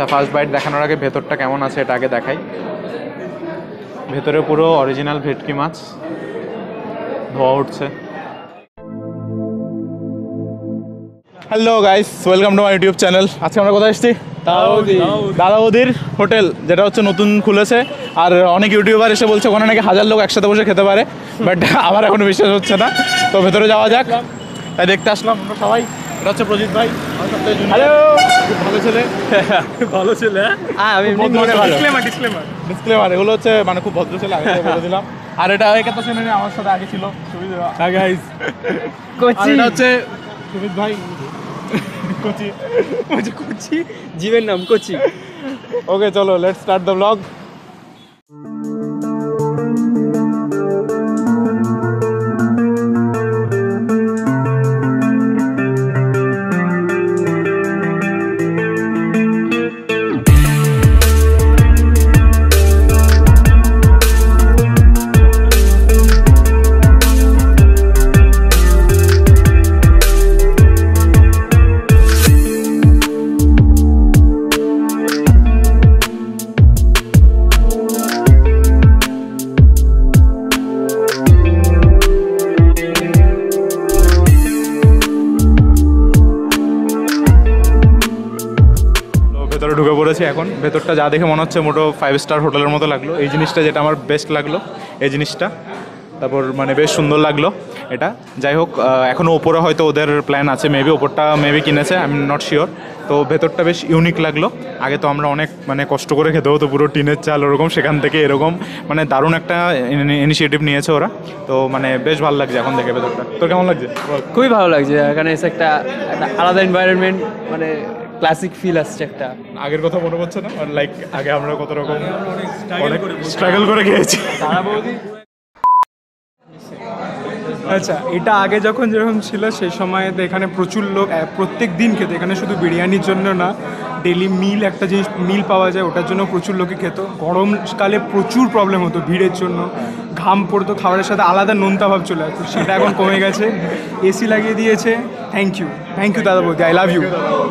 First bite দেখানোর আগে ভেতরটা কেমন আছে এটা আগে দেখাই। ভেতরে পুরো অরিজিনাল ভেটকি মাছ, ধোয়া উঠছে। Hello guys, welcome to my YouTube channel. আজকে আমরা কোথায় এসেছি? দাদা বৌদির হোটেল, যেটা হচ্ছে নতুন খুলেছে। আর অনেক ইউটিউবার এসে বলছে ওখানে নাকি 1000 লোক একসাথে বসে খেতে পারে, বাট আমার এখনো বিশ্বাস হচ্ছে না। তো ভেতরে যাওয়া যাক, তাই দেখতে আসলাম আমরা সবাই। এটা হচ্ছে প্রজিত ভাই, হ্যালো, খুব ভালো ছেলে। ভালো ছেলে, হ্যাঁ আমি ডিসক্লেমার, এগুলো হচ্ছে মানে খুব ভদ্র ছেলে, আগে বলে দিলাম। আর এটা একে তো শুনে আমার সাথে আগে ছিল সুবিধা। এটা হচ্ছে সুমিত ভাই, কোচি, কোচি জীবের নাম কোচি। ওকে চলো, লেটস স্টার্ট দ্য ব্লগ। ভেতরে ঢুকে পড়েছি এখন। ভেতরটা যা দেখে মনে হচ্ছে মোটো 5 স্টার হোটেলের মতো লাগলো। এই জিনিসটা যেটা আমার বেস্ট লাগলো, এই জিনিসটা, তারপর মানে বেশ সুন্দর লাগলো এটা। যাই হোক, এখনও ওপরে হয়তো ওদের প্ল্যান আছে, মেবি ওপরটা মেবি কিনেছে, আই এম নট শিওর। তো ভেতরটা বেশ ইউনিক লাগলো। আগে তো আমরা অনেক মানে কষ্ট করে খেতে হতো, পুরো টিনের চাল ওরকম, সেখান থেকে এরকম মানে দারুণ একটা ইনিশিয়েটিভ নিয়েছে ওরা। তো মানে বেশ ভালো লাগছে এখন দেখে ভেতরটা। তোর কেমন লাগছে? খুবই ভালো লাগছে, এখানে এসে একটা আলাদা এনভায়রনমেন্ট, মানে ক্লাসিক ফিল আসছে একটা। আগের কথা মনে পড়ছে না? লাইক আগে আমরা কত রকম স্ট্রাগল করে খেয়েছি। আচ্ছা, এটা আগে যখন যেরকম ছিল সেই সময় এখানে প্রচুর লোক প্রত্যেক দিন খেত। এখানে শুধু বিরিয়ানির জন্য না, ডেলি মিল একটা জিনিস মিল পাওয়া যায়, ওটার জন্য প্রচুর লোকে খেত। গরমকালে প্রচুর প্রবলেম হতো ভিড়ের জন্য, ঘাম পড়তো, খাবারের সাথে আলাদা নোনতা ভাব চলে আসতো, সেটা এখন কমে গেছে, এসি লাগিয়ে দিয়েছে। থ্যাংক ইউ দাদা বৌদি, আই লাভ ইউ।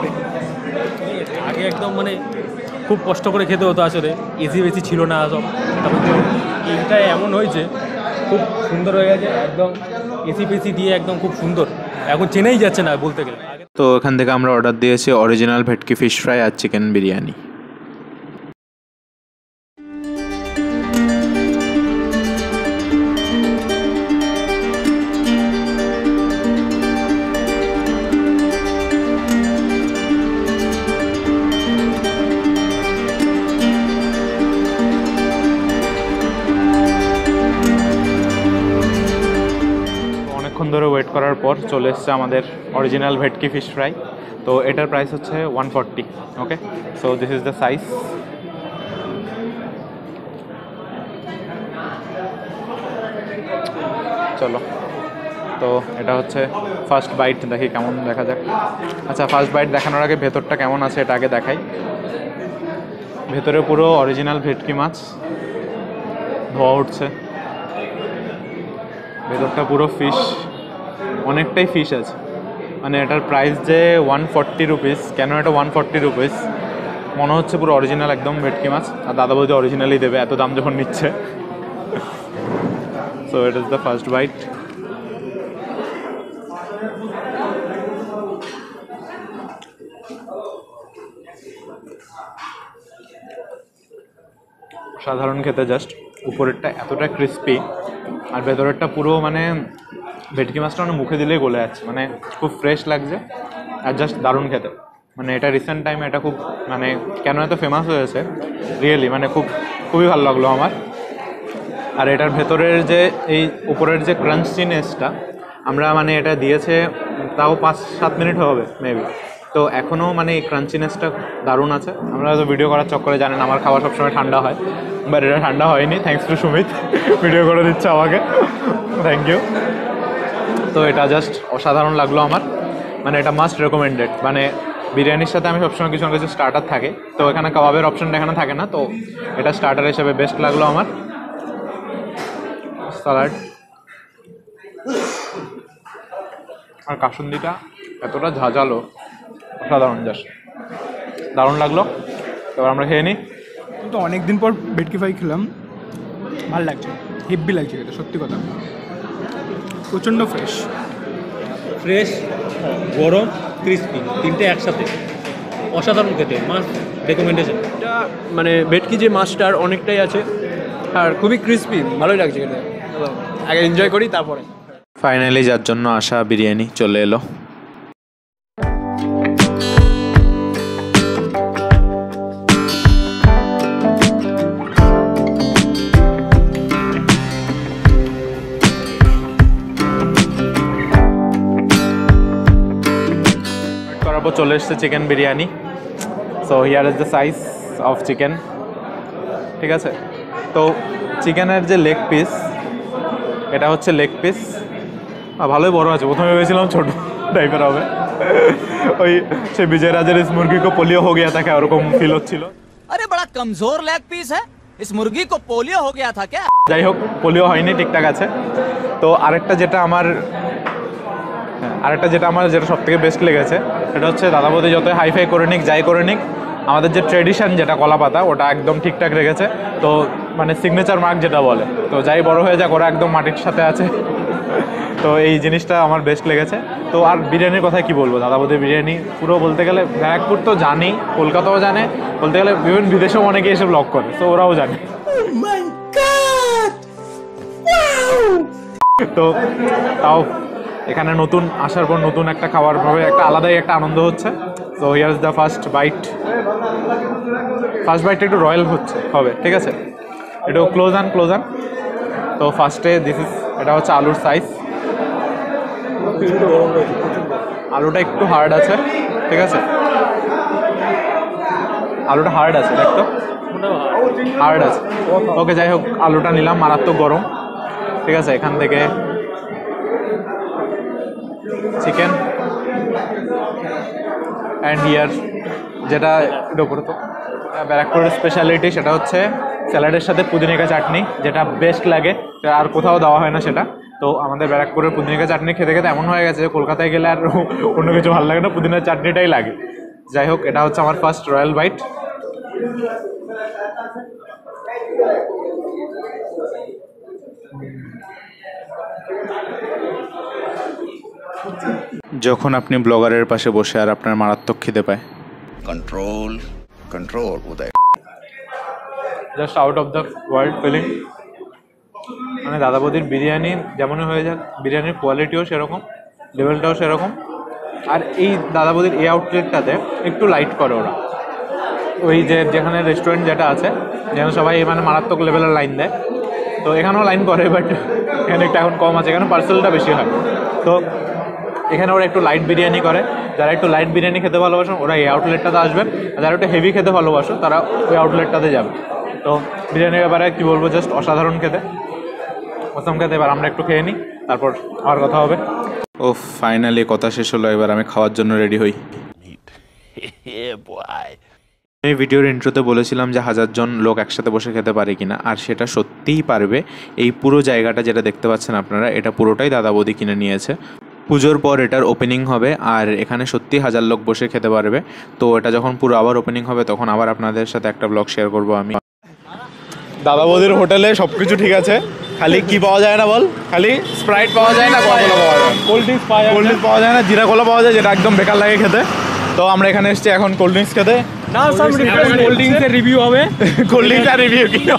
আগে একদম মানে খুব কষ্ট করে খেতে হতো, আসলে এসি বেশি ছিল না সব। তারপর এইটা এমন হয়েছে, খুব সুন্দর হয়ে গেছে একদম, এসি পেসি দিয়ে একদম খুব সুন্দর, এখন চেনাই যাচ্ছে না বলতে গেলে। তো এখান থেকে আমরা অর্ডার দিয়েছি অরিজিনাল ভেটকি ফিশ ফ্রাই আর চিকেন বিরিয়ানি। অনেকক্ষণ ধরে ওয়েট করার পর চলে এসছে আমাদের অরিজিনাল ভেটকি ফিশ ফ্রাই। তো এটার প্রাইস হচ্ছে 140। Okay, so this is the size. চলো, তো এটা হচ্ছে ফার্স্ট বাইট, দেখি কেমন দেখা যাক। আচ্ছা, ফার্স্ট বাইট দেখানোর আগে ভেতরটা কেমন আছে এটা আগে দেখাই। ভেতরে পুরো অরিজিনাল ভেটকি মাছ, ধোয়া উঠছে। ভেতরটা পুরো ফিশ, অনেকটাই ফিশ আছে। মানে এটার প্রাইস যে 140 রুপিস, কেন এটা 140 রুপিস? মনে হচ্ছে পুরো অরিজিনাল একদম ভেটকি মাছ। আর দাদা বৌদি অরিজিনালি দেবে, এত দাম যখন নিচ্ছে। So it is the first bite. সাধারণ খেতে, জাস্ট উপরেরটা এতটা ক্রিস্পি আর ভেতরেরটা পুরো মানে ভেটকি মাছটা মানে মুখে দিলেই গলে যাচ্ছে, মানে খুব ফ্রেশ লাগছে আর জাস্ট দারুণ খেতে। মানে এটা রিসেন্ট টাইমে এটা খুব মানে কেন এত ফেমাস হয়েছে রিয়েলি, মানে খুবই ভালো লাগলো আমার। আর এটার ভেতরের যে এই উপরের যে ক্রাঞ্চিনেসটা, আমরা মানে এটা দিয়েছে তাও 5-7 মিনিট হবে মেবি, তো এখনও মানে এই ক্রাঞ্চিনেসটা দারুণ আছে। আমরা হয়তো ভিডিও করার চক্করে জানেন আমার খাবার সবসময় ঠান্ডা হয়, বাট এটা ঠান্ডা হয়নি, থ্যাঙ্কস টু সুমিত, ভিডিও করে দিচ্ছে আমাকে, থ্যাংক ইউ। তো এটা জাস্ট অসাধারণ লাগলো আমার, মানে এটা মাস্ট রেকমেন্ডেড। মানে বিরিয়ানির সাথে আমি সবসময় কিছু না কিছু স্টার্টার থাকে, তো এখানে কাবাবের অপশনটা এখানে থাকে না, তো এটা স্টার্টার হিসেবে বেস্ট লাগলো আমার। স্যালাড আর কাসুন্দিটা এতটা ঝাঁঝালো, অসাধারণ, জাস্ট দারুণ লাগলো। তারপর আমরা খেয়ে নিই। কিন্তু অনেকদিন পর ভেটকি ফ্রাই খেলাম, ভালো লাগছে, হেব্বি লাগছে এটা, সত্যি কথা, প্রচণ্ড ফ্রেশ। ফ্রেশ, গরম, ক্রিস্পি, তিনটে একসাথে অসাধারণ খেতে, মাস্ট রেকমেন্ডেশন। এটা মানে ভেটকি যে মাছটার অনেকটাই আছে আর খুবই ক্রিস্পি, ভালোই লাগছে খেতে। আগে এনজয় করি তারপরে। ফাইনালি যার জন্য আসা বিরিয়ানি চলে এলো। করার পর চলে এসছে chicken biryani. So here is the size of chicken, ঠিক আছে। তো চিকেনের যে লেগ পিস, এটা হচ্ছে লেগ পিস, ভালোই বড় আছে। প্রথমে ভেবেছিলাম ছোট টাইপের হবে, ওই সে বিজয় রাজের ইস মুরগি কো পোলিও হো গিয়া থাকে ওরকম ফিল হচ্ছিল। अरे बड़ा कमजोर लेग पीस है, इस मुर्गी को पोलियो हो गया था क्या? যাই হোক, পোলিও হয়নি, ঠিকঠাক আছে। তো আরেকটা যেটা আমার যেটা সব থেকে বেস্ট লেগেছে, সেটা হচ্ছে দাদা বৌদি যতই হাইফাই করে নিক, যাই করে নিক, আমাদের যে ট্রেডিশন যেটা কলা পাতা, ওটা একদম ঠিকঠাক রেখেছে। তো মানে সিগনেচার মার্ক যেটা বলে, তো যাই বড় হয়ে যাক, ওরা একদম মাটির সাথে আছে। তো এই জিনিসটা আমার বেস্ট লেগেছে। তো আর বিরিয়ানির কথা কি বলবো, দাদা বৌদির বিরিয়ানি পুরো বলতে গেলে ব্যারাকপুর তো জানি, কলকাতাও জানে, বলতে গেলে বিভিন্ন বিদেশেও অনেকে এসে ব্লগ করে, তো ওরাও জানে। তো তাও এখানে নতুন আসার পর নতুন একটা খাবার ভাবে একটা আলাদাই একটা আনন্দ হচ্ছে। So here is the first bite. First বাইটটা একটু রয়্যাল হবে, ঠিক আছে, একটু ক্লোজ আন। তো ফার্স্টে এটা হচ্ছে আলুর সাইজ। আলুটা একটু হার্ড আছে, ঠিক আছে, আলুটা হার্ড আছে, দেখতো হার্ড আছে। ওকে, যাই হোক, আলুটা নিলাম, মারাত্মক গরম, ঠিক আছে। এখান থেকে চিকেন অ্যান্ড হিয়ার যেটা এটা করতো ব্যারাকপুরের স্পেশালিটি, সেটা হচ্ছে স্যালাডের সাথে পুদিনা চাটনি, যেটা বেস্ট লাগে, আর কোথাও দেওয়া হয় না সেটা। তো আমাদের ব্যারাকপুরের পুদিনা চাটনি খেতে খেতে এমন হয়ে গেছে যে কলকাতায় গেলে আর অন্য কিছু ভালো লাগে না, পুদিনার চাটনিটাই লাগে। যাই হোক, এটা হচ্ছে আমার ফার্স্ট রয়্যাল বাইট। যখন আপনি ব্লগারের পাশে বসে আর আপনার মারাত্মক খিদে পায়, control Uday, just out of the world feeling. মানে দাদা বৌদির বিরিয়ানি যেমনই হয়ে যাক, বিরিয়ানির কোয়ালিটিও সেরকম, লেভেলটাও সেরকম। আর এই দাদা বৌদির এই আউটলেটটাতে একটু লাইট করে ওরা, ওই যেখানে রেস্টুরেন্ট যেটা আছে, যেখানে সবাই মানে মারাত্মক লেভেলের লাইন দেয়, তো এখানেও লাইন করে, বাট এখানে একটু এখন কম আছে, এখানে পার্সেলটা বেশি হয়। তো এখানে ওরা একটু লাইট বিরিয়ানি করে। যারা একটু লাইট বিরিয়ানি খেতে ভালোবাসেন ওরা এই আউটলেটটাতে আসবেন, আর যারা একটু হেভি খেতে ভালোবাসো তারা ওই আউটলেটটাতে যাবে। তো বিরিয়ানির ব্যাপারে কী বলবো, জাস্ট অসাধারণ খেতে, প্রথম খেতে। এবার আমরা একটু খেয়ে নিই, তারপর আবার কথা হবে। ও ফাইনালি কথা শেষ হলো, এবার আমি খাওয়ার জন্য রেডি হই। আমি ভিডিওর ইন্ট্রোতে বলেছিলাম যে 1000 জন লোক একসাথে বসে খেতে পারে কিনা, আর সেটা সত্যিই পারবে। এই পুরো জায়গাটা যেটা দেখতে পাচ্ছেন আপনারা, এটা পুরোটাই দাদা বৌদি কিনে নিয়েছে। পুজোর পর এটার ওপেনিং হবে, আর এখানে সত্যি 1000 লোক বসে খেতে পারবে। তো এটা যখন পুরো আবার ওপেনিং হবে, তখন আবার আপনাদের সাথে একটা ব্লগ শেয়ার করব আমি। দাদা বৌদির হোটেলে সব কিছু ঠিক আছে, খালি কি পাওয়া যায় না বল, খালি স্প্রাইট পাওয়া যায় না, কোলা পাওয়া যায়, কোল্ড ড্রিঙ্কস পাওয়া যায় না, জিরা কোলা পাওয়া যায়, যেটা একদম বেকার লাগে খেতে। তো আমরা এখানে এসেছি এখন কোল্ড ড্রিঙ্কস খেতে। না সব কোল্ড ড্রিঙ্কসের রিভিউ হবে, কোল্ড ড্রিঙ্কস আর রিভিউ কি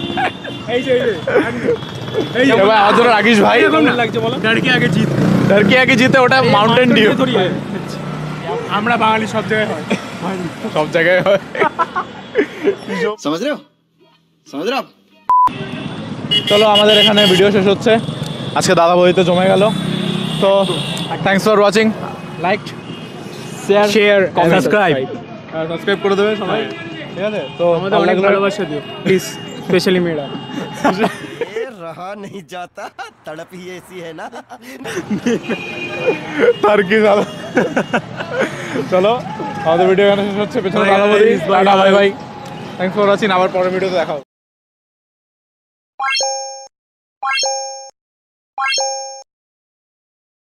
এবার আমাদের রাগিস ভাই লাগছে বলো, টার্কি আগে জিতে, ওটা মাউন্টেন ডিউ। আমরা বাঙালি সব জায়গায় হয়, সব জায়গায় হয়। समझ रहे हो आप? চলো, আমাদের এখানে ভিডিও শেষ হচ্ছে, আজকে দাদা বৌদিতে জমে গেল। তো thanks for watching, like, share, subscribe করে দেবে সবাই, ঠিক আছে। তো আমাদের অনেক ভালোবাসা দিও প্লিজ, স্পেশালি মেয়েরা। रहा नहीं जाता, तड़प ही ऐसी है ना। টার্কি দাদা। চলো, আমাদের ভিডিও এখানে শেষ হচ্ছে। পেছনে দাদা বৌদি, bye bye, thanks for watching. আবার পরের ভিডিওতে দেখা হবে।